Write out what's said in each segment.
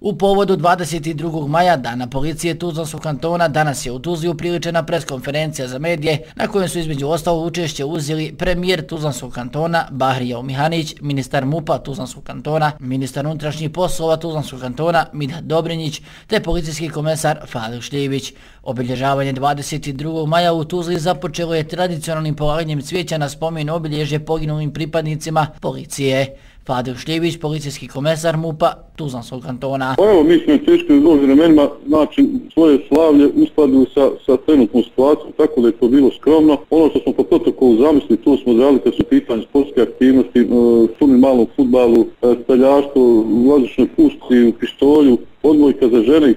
U povodu 22. maja, Dana policije Tuzlanskog kantona, danas je u Tuzli upriličena preskonferencija za medije na kojem su između ostalog učešće uzeli premijer Tuzlanskog kantona Bahrija Mihanić, ministar MUP-a Tuzlanskog kantona, ministar unutrašnjih poslova Tuzlanskog kantona Midhat Dobrinjić te policijski komesar Fadil Šljivić. Obilježavanje 22. maja u Tuzli započelo je tradicionalnim polaganjem cvijeća na spomen obilježje poginulim pripadnicima policije. Fadil Šljivić, policijski komesar MUP-a Tuzlanskog kantona. Evo, mi smo u teškim vremenima, znači, svoje slavlje uskladili sa trenutnom situacijom, tako da je to bilo skromno. Ono što smo po protokolu zamislili, to smo zrali kad su pitanje sportske aktivnosti, turni malom fudbalu, streljaštvo, vazdušnoj pušci, u pištolju, odbojka za žene,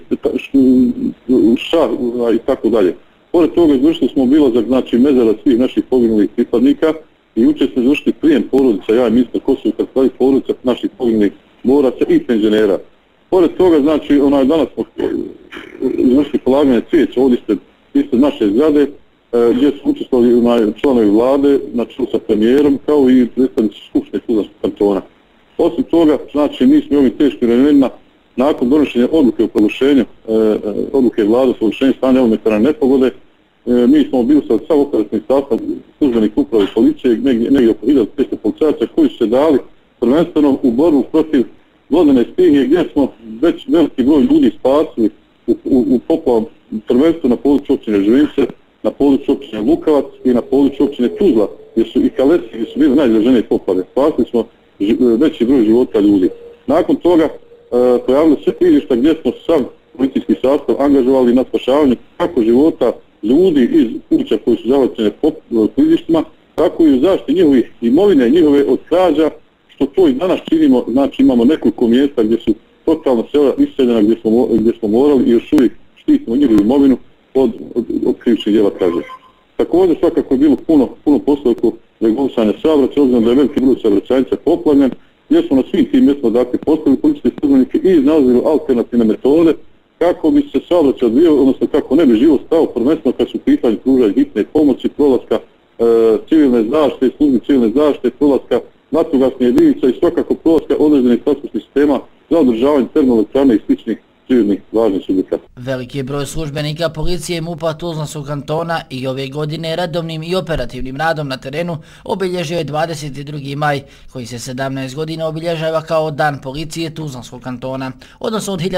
šah i tako dalje. Pored toga izvršili smo obilazak, znači, mezara svih naših poginulih pripadnika i jučer smo izvršili prijem porodica, ja i ministar Kosovo kad pravi porodica naših poginulih boraca i penzionera. Pored toga, znači, danas smo izvršili polaganje cvijeća ovdje ispred naše zgrade, gdje su učestvovali članovi vlade, na čelu sa premijerom, kao i predstavnici Skupštine Tuzlanskog kantona. Osim toga, znači, mi smo u ovim teškim vremenima, nakon donošenja odluke o proglašenju, odluke vlade o proglašenju stanja elementarne nepogode, mi smo mobilisali sav operativni sastav službenih uprava i policije, negdje oko 1500 policajaca koji su se dali prvenstveno u borbu protiv vodene stihije, gdje smo već veliki broj ljudi spasili u poplavom, prvenstveno na području općine Ževince, na području općine Lukavac i na području općine Tuzla, gdje su i Kalesi, gdje su bile najizraženije poplave. Spasili smo veći broj života ljudi. Nakon toga pojavili se klizišta gdje smo sav policijski sastav angažovali na spašavanju kako života ljudi iz kuća koji su zavaćene klizištima, tako i u zaštiti njihovih imovine, njihove od krađa, što to i danas činimo. Znači, imamo nekoliko mjesta gdje su totalno sela iseljena, gdje smo morali i još uvijek štitimo njihovu imovinu od krivičnih djela krađe. Također svakako je bilo puno posla oko regulisanja saobraćaja, obzirom da je veliki broj saobraćajnica poplavljen, gdje smo na svim tim mjestima dakle postavili policijske službenike i iznalazili alternativne metode kako bi se saobraćaj odvijao, odnosno kako ne bi život stao, prvenstveno kad su pitanje pružanja hitne pomoći, prolaska civilne zaštite, službi civilne zaštite, prolaska vatrogasnih jedinica i svakako prolaska određenih transportnih sistema za održavanje termoelektrane i sličnih civilnih važnih subjekata. Veliki broj službenika policije MUP-a Tuzlanskog kantona i ove godine redovnim i operativnim radom na terenu obilježio je 22. maj, koji se 17 godina obilježava kao Dan policije Tuzlanskog kantona, odnosno od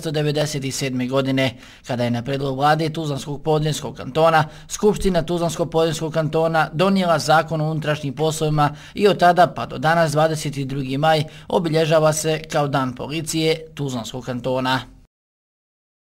1997. godine, kada je na prijedlog vlade Tuzlanskog podrinskog kantona Skupština Tuzlanskog podrinskog kantona donijela Zakon o unutrašnjim poslovima i od tada pa do danas 22. maj obilježava se kao Dan policije Tuzlanskog kantona.